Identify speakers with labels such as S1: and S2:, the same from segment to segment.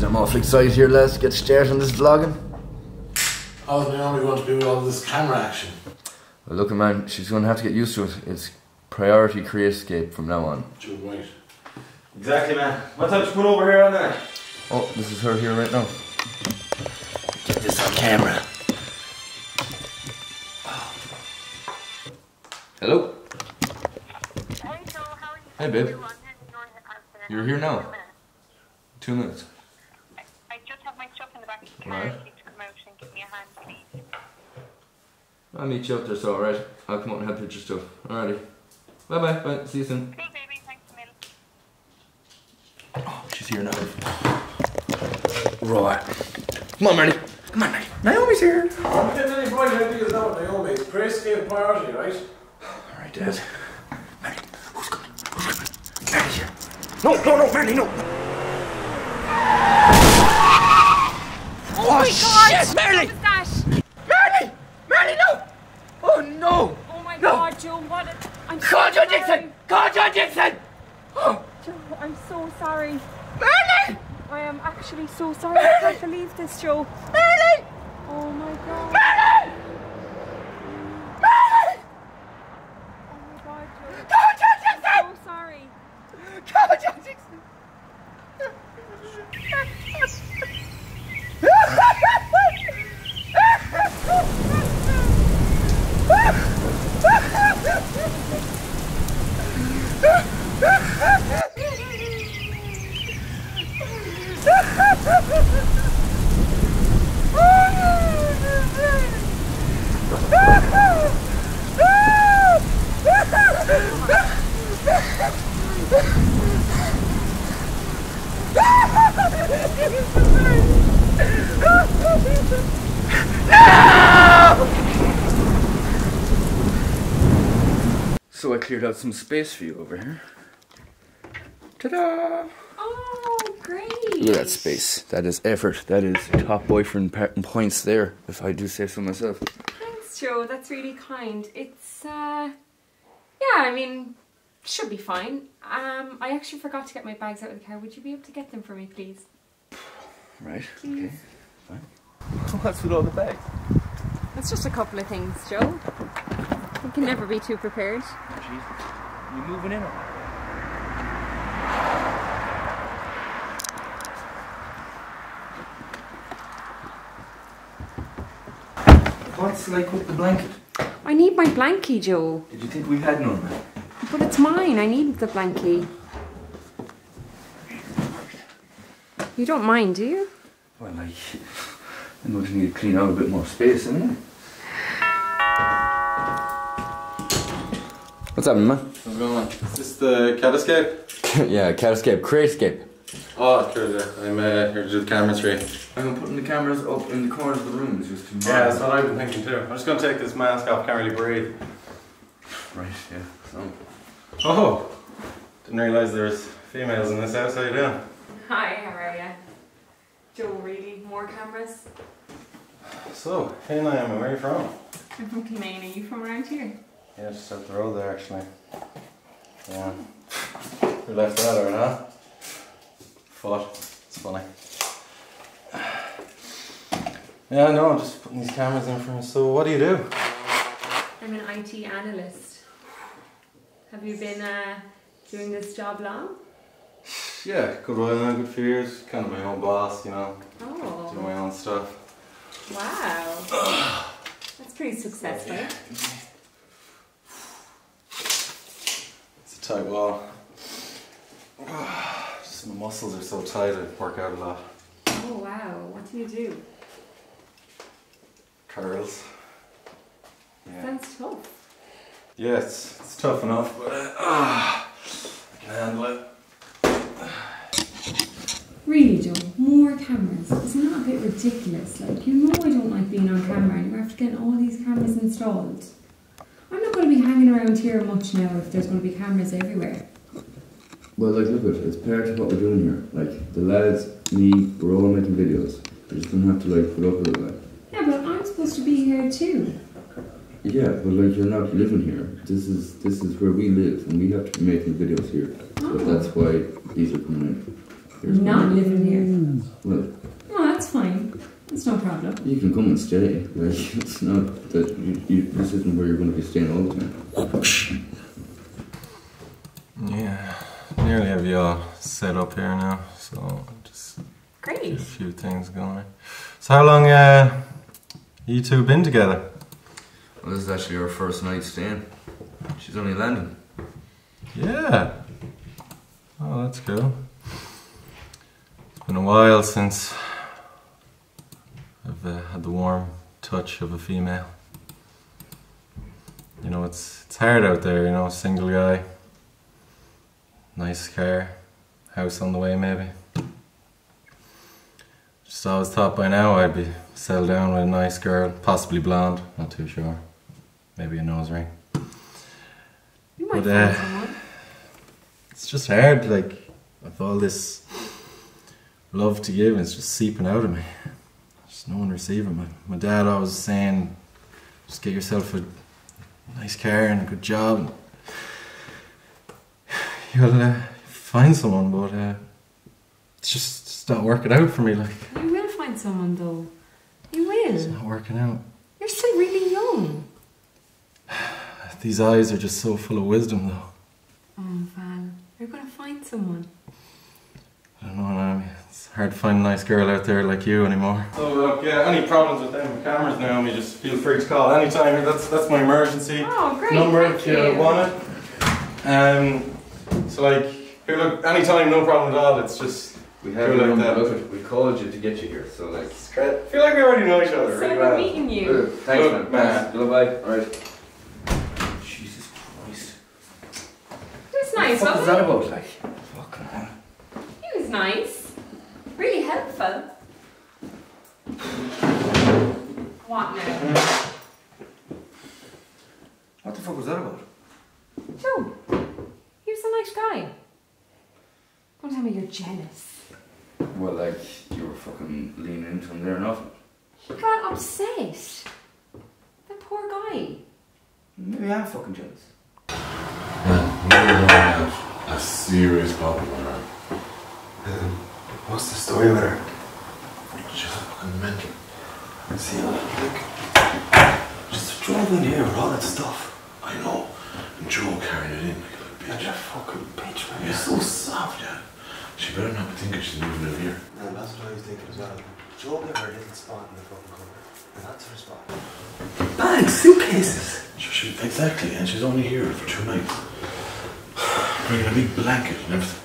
S1: I'm awfully excited here, lads, to get started on this vlogging.
S2: How's Naomi going to do all this camera action?
S1: Well, look, man, she's going to have to get used to it. It's priority Createscape from now on.
S2: You're right.
S3: Exactly, man. What time you put over here on there?
S1: Oh, this is her here right now. Get this on camera. Hello?
S4: Hey Joe, how are you?
S1: Hey, babe. You're here now? 2 minutes.
S4: I just have my stuff in the back of the car.
S1: Right.
S4: You need to come out and give me a hand, please.
S1: I'll meet you up there, so alright. I'll come out and help you with your stuff. Alrighty. Bye bye, bye. See you soon.
S4: Cool, baby. Thanks a million.
S1: Oh, she's here now. Right. Come on, Marty. Come on, Marty. Naomi's here.
S2: I'm getting any bright ideas now, Naomi. It's Createscape priority, right?
S1: Alright, Dad. Marty, who's coming? Who's coming? Marty's here. No, Marty, no.
S5: Oh my god!
S1: Shit, Marty!
S5: What was that?
S1: Marty, no! Oh no!
S5: Oh my
S1: No.
S5: god, Joe, what a... I'm so
S1: Call John
S5: sorry.
S1: Dixon! Call John Dixon! Oh,
S5: Joe, I'm so sorry.
S1: Marty!
S5: I am actually so sorry. I can't believe this, Joe.
S1: Marty!
S5: Oh my god.
S1: Marty! Marty!
S5: Oh my god, Joe.
S1: Call John Dixon!
S5: I'm so sorry.
S1: Call John Dixon! So I cleared out some space for you over here. Ta-da!
S5: Oh, great.
S1: Look at that space. That is effort. That is top boyfriend points there, if I do say so myself.
S5: Thanks, Joe. That's really kind. It's, yeah, I mean, should be fine. I actually forgot to get my bags out of the car. Would you be able to get them for me, please?
S1: Right,
S5: Please.
S1: okay, fine. What's with all the bags?
S5: It's just a couple of things, Joe. You can never be too prepared.
S1: Jeez, you moving in? What's like with the blanket?
S5: I need my blankie, Joe.
S1: Did you think we had none?
S5: But it's mine. I need the blankie. You don't mind, do you?
S1: Well, like, I know you need to clean out a bit more space, isn't it? What's happening, man?
S3: How's it going, man? Is this the Createscape?
S1: Yeah, Createscape. Createscape.
S3: Oh, sure, yeah. I'm here to do the cameras for you.
S1: I'm putting the cameras up in the corners of the rooms just to...
S3: Yeah, that's what I've been thinking too. I'm just going to take this mask off, can't really breathe.
S1: Right, yeah, so...
S3: Oh! Didn't realise there's females in this house. How you doing?
S5: Hi, how are you? Joe, really? More cameras?
S3: So, hey Naomi, where are you from?
S5: I'm from Kilmaine. Are you from around here?
S3: Yeah, just up the road there actually. Yeah. We left that or not? But it's funny. Yeah, no, I'm just putting these cameras in for me. So, what do you do?
S5: I'm an IT analyst. Have you been doing this job long?
S3: Yeah, good while now, good few years. Kind of my own boss, you know.
S5: Oh.
S3: Do my own stuff.
S5: Wow. That's pretty successful.
S3: It's a tight wall. Just my muscles are so tight, I work out a lot.
S5: Oh wow, what do you do?
S3: Curls. Yeah.
S5: Sounds tough.
S3: Yeah, it's tough enough, but I can handle it.
S5: Really, Joe? More cameras? Isn't that a bit ridiculous? Like, you know I don't like being on camera and you're after getting all these cameras installed. I'm not going to be hanging around here much now if there's going to be cameras everywhere.
S1: Well, like, look at it. It's part of what we're doing here. Like, the lads, me, we're all making videos. We're just gonna have to, like, put up with it, like.
S5: Yeah, but I'm supposed to be here too.
S1: Yeah, but like, you're not living here. This is where we live, and we have to be making videos here. So
S5: Oh.
S1: that's why these are coming in.
S5: Not living here.
S1: Well,
S5: Oh, that's fine. That's no problem.
S1: you can come and stay. Like, it's not that this isn't where you're going to be staying all the time.
S3: Yeah, nearly have you all set up here now, so just
S5: Great.
S3: get a few things going. So how long you two been together?
S1: Well, this is actually our first night staying. She's only landing.
S3: Yeah. Oh, that's cool. It's been a while since I've had the warm touch of a female. You know, it's hard out there, you know, single guy. Nice car, house on the way maybe. Just always thought by now I'd be settled down with a nice girl, possibly blonde, not too sure. Maybe a nose ring.
S5: You might
S3: But,
S5: find someone.
S3: It's just hard, like, with all this love to give, it's just seeping out of me. There's no one receiving. My dad always saying, just get yourself a nice car and a good job. You'll find someone, but it's not working out for me, like.
S5: You will find someone though. You
S3: It's
S5: will.
S3: not working out.
S5: You're still really young.
S3: These eyes are just so full of wisdom, though.
S5: Oh, Val. You're gonna find someone.
S3: I don't know, Naomi. It's hard to find a nice girl out there like you anymore. So, look, any problems with them cameras, Naomi, just feel free to call anytime. That's my emergency
S5: Oh, great.
S3: number
S5: Thank
S3: if you
S5: you.
S3: want it. So, like, here, look, anytime, no problem at all. It's just,
S1: We have
S3: Cool
S1: your
S3: like
S1: number.
S3: that.
S1: Look, we called you to get you here, so like.
S3: it's great. I feel like we already know each other
S5: So
S3: really
S5: we're
S3: well.
S5: meeting you.
S1: Good. Thanks,
S3: Look,
S1: man.
S3: man.
S1: Goodbye. Alright. Jesus Christ.
S5: It was nice,
S1: What the fuck
S5: wasn't
S1: is that
S5: it?
S1: about? Like, fucking hell.
S5: It was nice. Really helpful. What now?
S1: What the fuck was that about?
S5: Joe, he was a nice guy. Don't tell me you're jealous.
S1: Well, like, you were fucking leaning into him there, nothing.
S5: He got upset. That poor guy.
S1: Maybe I'm fucking jealous.
S2: We're going to have a serious problem with her.
S6: What's the story with her?
S2: She's fucking mental.
S6: See, like, just drove in here with all that stuff.
S2: I know. And Joe carried it in like a little
S6: And
S2: bitch.
S6: you're fucking bitch, man.
S2: You're so soft, yeah. She better not be thinking she's moving in here.
S6: And that's what I was thinking as well. Joe gave her a little spot in the fucking corner. And that's her spot. Bags, suitcases.
S2: Exactly, and she's only here for 2 nights. Bringing a big blanket and everything.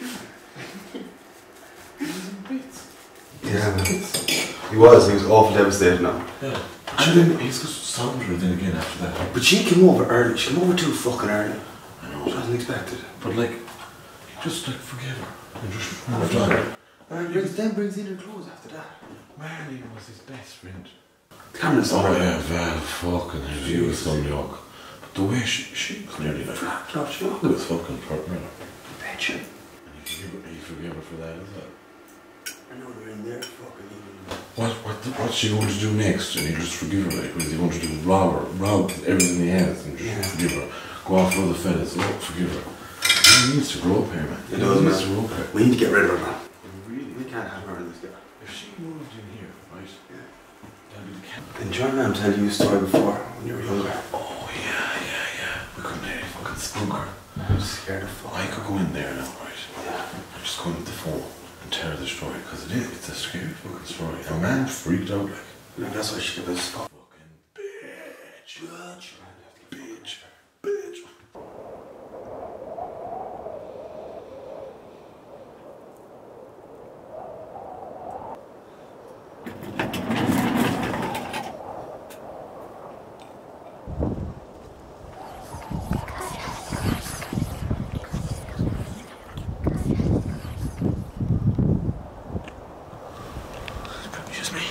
S6: Yeah, man. He was awful devastated now.
S2: Yeah. And then he's got sounder then again after that.
S6: But she came over early. She came over too fucking early.
S2: I know.
S6: She wasn't expected.
S2: But like, just like forgive her and just move on.
S6: Then brings in her clothes after that.
S2: Marley was his best friend.
S6: The camera's
S2: Oh
S6: on.
S2: yeah, Val, fucking hell, he was some yoke. But the way she was nearly like
S6: Flap, flop, shop.
S2: it was fucking partner.
S6: Bitchin'.
S2: And you forgive her for that, is that?
S6: I know they're in there fucking eating.
S2: What's she going to do next? And you just forgive her, like, what is he going to do? Rob everything he has and just forgive her. Go off with other fellas, forgive her. He needs to grow up here, man.
S6: He does,
S2: needs to
S6: man.
S2: grow up here.
S6: We need to get rid of her, man.
S2: Really?
S6: We can't have her in this guy.
S2: If she moved in here, right?
S6: Yeah.
S2: That'd be the camp.
S6: And John, I'm telling you a story before when you were younger.
S2: Oh, yeah. We couldn't let it fucking spook her.
S6: I'm scared of fuck.
S2: I could go in there now, right?
S6: Yeah.
S2: I'm just going with the phone and tell her the story, because it's a scary fucking story. A man freaked out like.
S6: And that's why she gave us a spot.
S2: Fucking bitch. Bitch. Excuse me.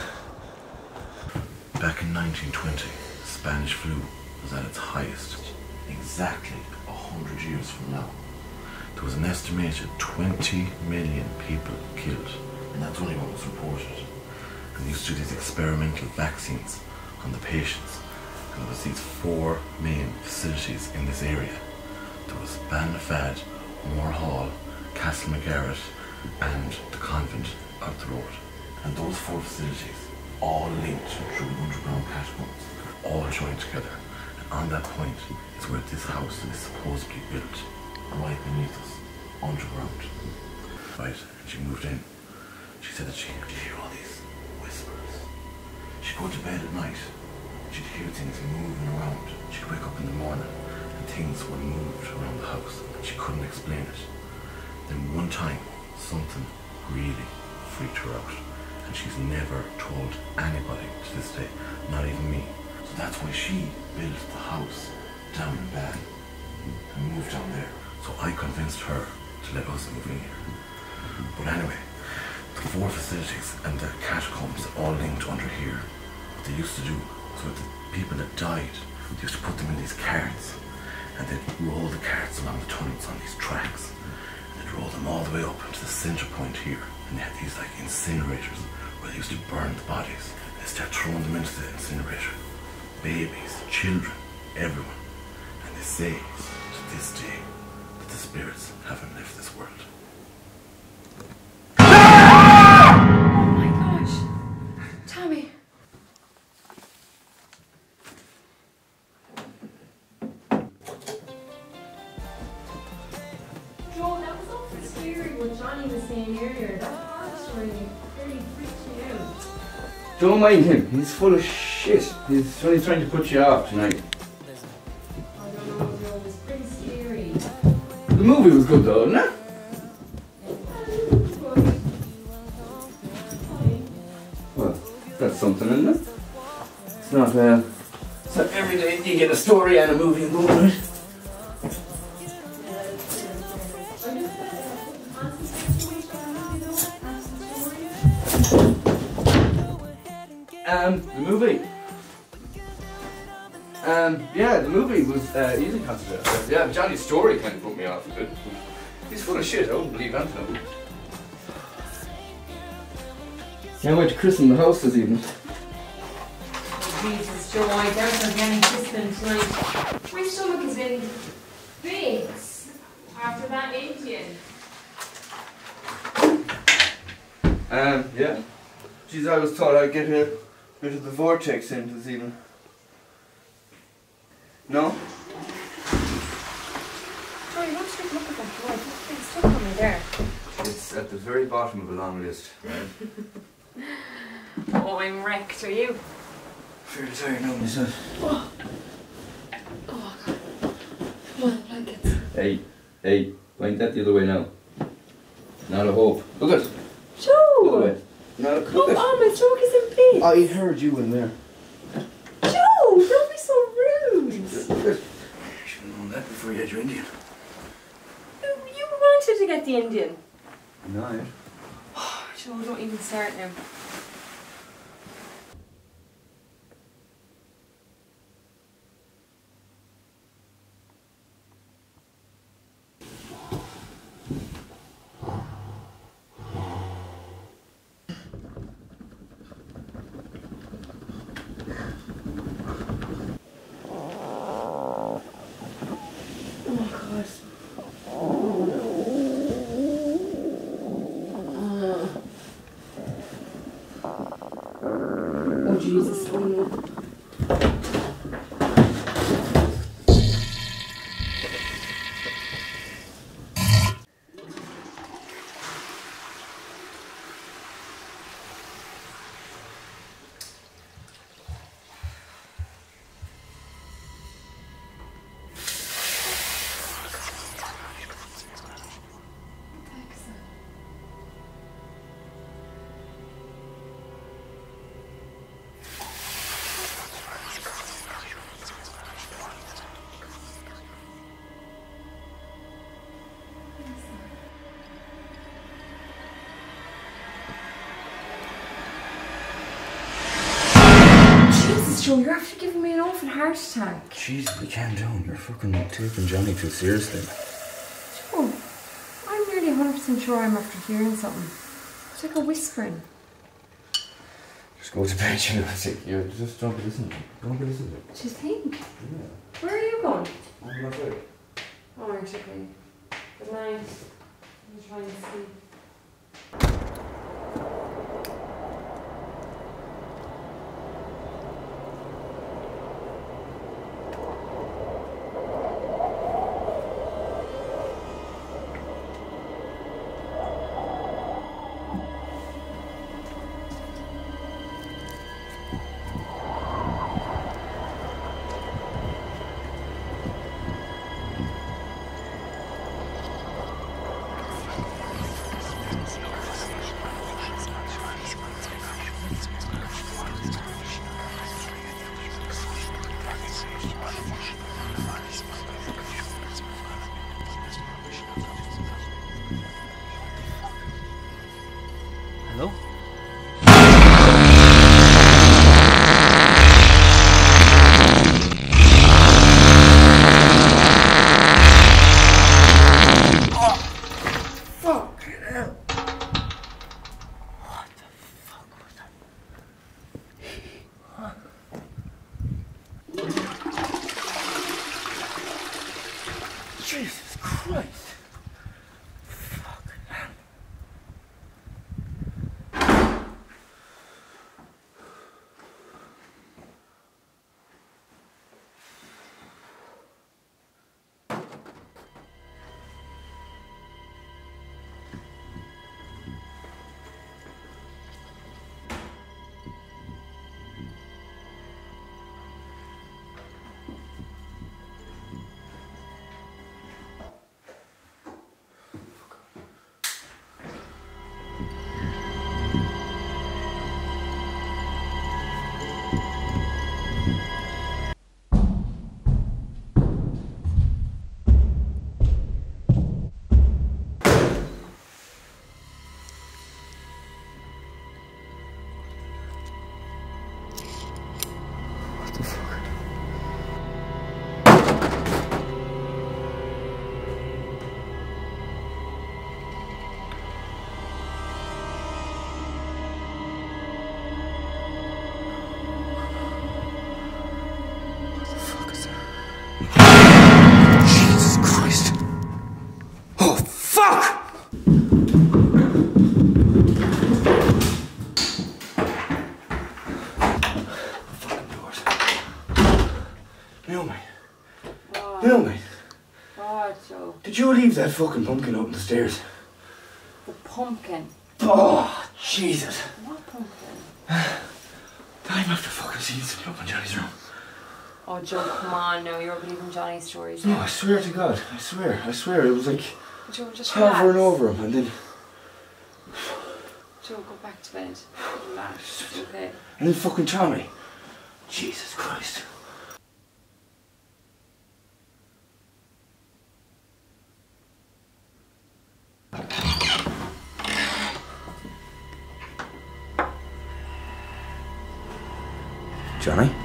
S2: Back in 1920, Spanish flu was at its highest, exactly 100 years from now. There was an estimated 20 million people killed, and that's only what was reported. And they used to do these experimental vaccines on the patients. And there was these 4 main facilities in this area. There was Banlafad, Moore Hall, Castlemagaret, and the convent out the road. And those 4 facilities, all linked through underground catacombs, all joined together. And on that point is where this house is supposedly built, right beneath us, underground. Right, and she moved in. She said that she'd hear all these whispers. She'd go to bed at night, she'd hear things moving around. She'd wake up in the morning and things were moved around the house and she couldn't explain it. Then one time, something really freaked her out and she's never told anybody to this day, not even me. So that's why she built the house down in Ban and moved down there. So I convinced her to let us move in here. But anyway, the 4 facilities and the catacombs all linked under here. What they used to do was with the people that died, they used to put them in these carts and they'd roll the carts along the tunnels on these tracks and they'd roll them all the way up to the centre point here, and they had these like incinerators where they used to burn the bodies. They start throwing them into the incinerator. Babies, children, everyone. And they say to this day that the spirits haven't left this world.
S5: Oh my gosh. Tommy. Joel, that was awful scary what Johnny was saying earlier. That horror story really freaked me out.
S1: Don't mind him, he's full of shit. He's only trying to put you off tonight.
S5: I don't know, Joel, it was pretty scary.
S1: The movie was good though, wasn't it? Well, that's something, isn't it? It's not every day you get a story and a movie and go on it. The movie. Yeah, the movie was easily considered. Yeah, Johnny's story kind of put me off a bit. He's full of shit, I wouldn't believe anything of him. Can't wait to christen the house this evening.
S5: Jesus, Joe, I doubt I'm getting christened tonight. My stomach is in bits after that Indian.
S1: Yeah. Jeez, I was thought I'd get a bit of the vortex in this evening. No?
S5: Joe, you want to take a look at that drawer? I think it's stuck on me there.
S1: It's at the very bottom of a long list, right?
S5: Oh, I'm wrecked, are you?
S1: Fairly tired now myself.
S5: Oh, God. Come on, blankets.
S1: Hey, point that the other way now. Not a hope. Look at it.
S5: Joe!
S1: The other way. No, look
S5: Come
S1: at it.
S5: on, my stomach is in bits.
S1: I heard you in there.
S5: Joe, don't be so rude.
S1: Look at it. You should have known that before you had your Indian.
S5: You wanted to get the Indian.
S1: No,
S5: Joe, don't even start now. Oh, Jesus. Oh, no. Joe, you're after giving me an awful heart attack.
S1: Jeez, calm down. You're fucking taking Johnny too seriously.
S5: Joe, I'm nearly 100% sure I'm after hearing something. It's like a whispering.
S1: Just go to bed, you know. You just don't listen to it. Don't listen to it.
S5: Do you think?
S1: Yeah.
S5: Where are you going?
S1: I'm not there.
S5: Oh, you're okay. Good night. I'm trying to sleep.
S7: Hello? Jesus Christ! Fucking hell. Jesus Christ! Oh, fuck! Fucking doors. Naomi. Naomi.
S5: What, Joe?
S6: Did you leave that fucking pumpkin up the stairs?
S5: The pumpkin.
S6: Oh, Jesus.
S5: What pumpkin?
S6: I'm after fucking seeing something up in Johnny's room.
S5: Oh, Joe, come on now. You're believing Johnny's stories.
S6: No, I swear to God. I swear. It was like
S5: Joe, just
S6: hovering
S5: relax.
S6: over him and then...
S5: Joe, go back to bed. Relax. It's okay.
S6: And then fucking Tommy. Jesus Christ. Johnny?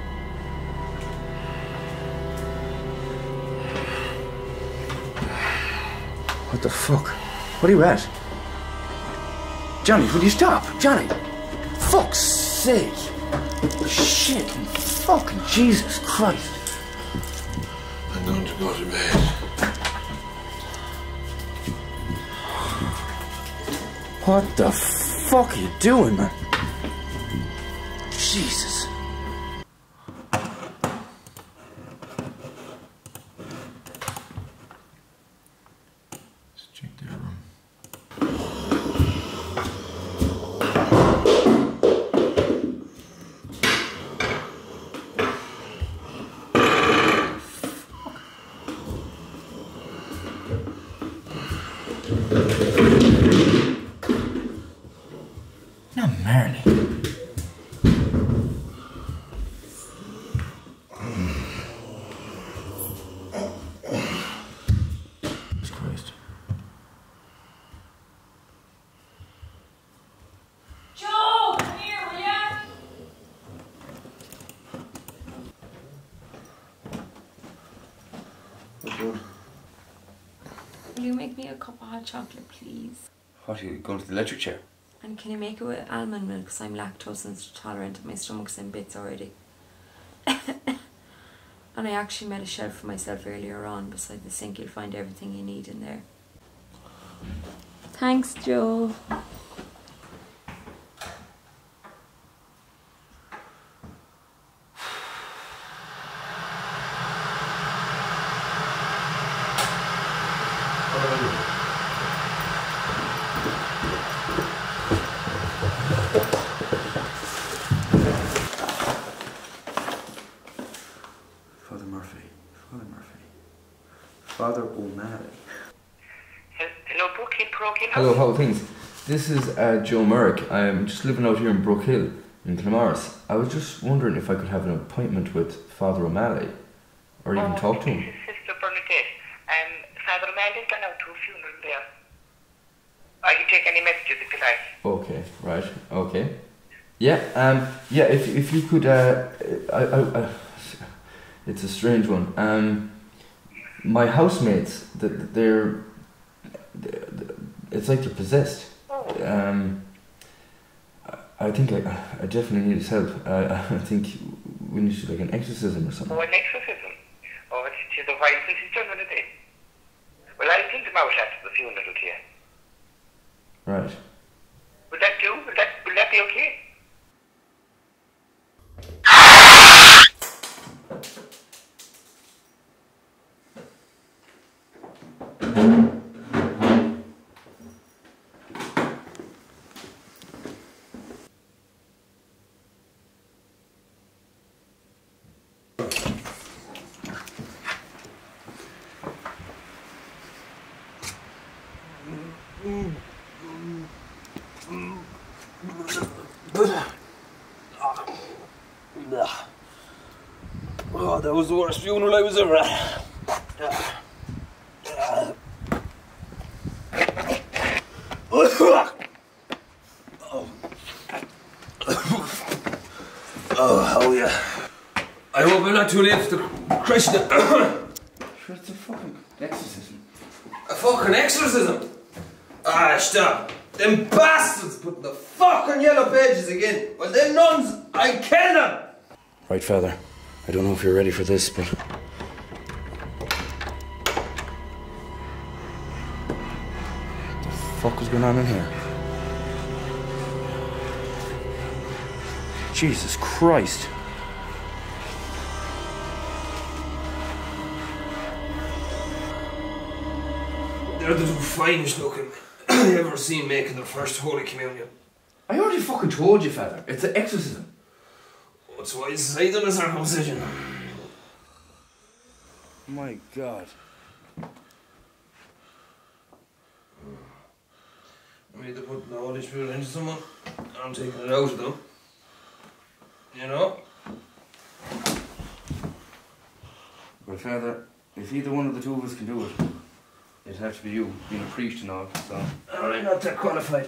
S6: What the fuck? What are you at? Johnny, will you stop? Johnny! Fuck's sake! Shit! Fucking Jesus Christ!
S2: I'm going to go to bed.
S6: What the fuck are you doing, man? Jesus.
S3: Let's check their room.
S6: Not Marley.
S3: Jesus Christ.
S5: Joe, come here, will ya? Will you make me a cup of hot chocolate, please?
S6: What, are you going to the electric chair?
S5: And can you make it with almond milk? Because I'm lactose intolerant. My stomach's in bits already. And I actually made a shelf for myself earlier on. Beside the sink, you'll find everything you need in there. Thanks, Joe.
S1: Father Murphy. Father Murphy. Father O'Malley.
S4: Hello, Brookhill, Brookhill.
S1: Hello, how are things? This is Joe Merrick. I'm just living out here in Brookhill, in Clamorris. I was just wondering if I could have an appointment with Father O'Malley, or even talk to him.
S4: This is Sister Bernadette. Father O'Malley's gone out to a funeral there. I can take any messages if you like.
S1: Okay, right, okay. Yeah, if you could, it's a strange one. My housemates, it's like they're possessed. I think I definitely need his help. I think we need to do like an exorcism or something.
S4: Oh, an exorcism? Oh, it's the while since he's done with it. Well, I'll send him out after the funeral here.
S1: Right.
S4: Would that do? Will that be okay?
S7: Oh, that was the worst funeral I was ever at. Oh, hell yeah. I hope I'm not too late for the Christian.
S1: Sure, it's a fucking exorcism.
S7: A fucking exorcism? Ah, stop. Them bastards putting the fucking yellow pages again. Well, them nuns, I kill them!
S6: Right, Father. I don't know if you're ready for this, but... What the fuck is going on in here? Jesus Christ.
S7: They're the two finest looking I ever seen making their first Holy Communion.
S1: I already fucking told you, Father. It's an exorcism.
S7: What's why it's I done a circumcision?
S6: My God.
S7: I mean, they put the Holy Spirit into someone, I'm taking it out of them. You know?
S1: Well, Father, if either one of the two of us can do it, it'd have to be you, being a priest and all, so...
S7: I'm not that qualified.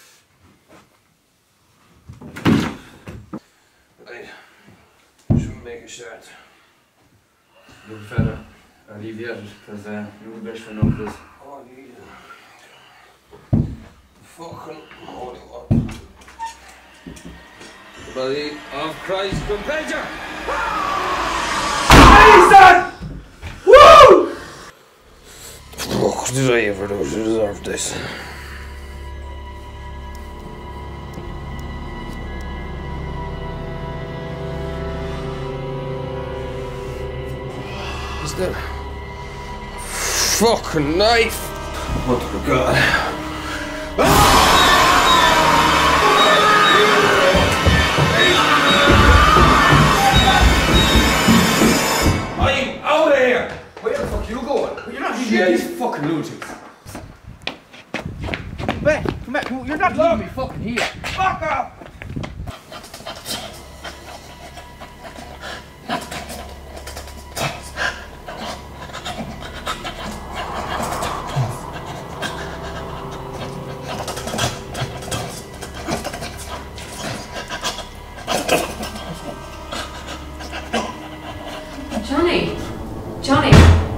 S7: Right. Should we make a start?
S1: Look, Father, I'll leave you at it, because you're the best for enough of this.
S7: Oh, yeah. Fucking holy one. The body of Christ compels you. Jesus! Woo! Fuck, did I ever do to deserve this? Is that fucking knife? What the God? I'm out of here!
S1: Where the fuck you going? You're not leaving these fucking lunatics. Come back, you're not leaving me fucking here.
S7: Fuck off!
S5: Johnny!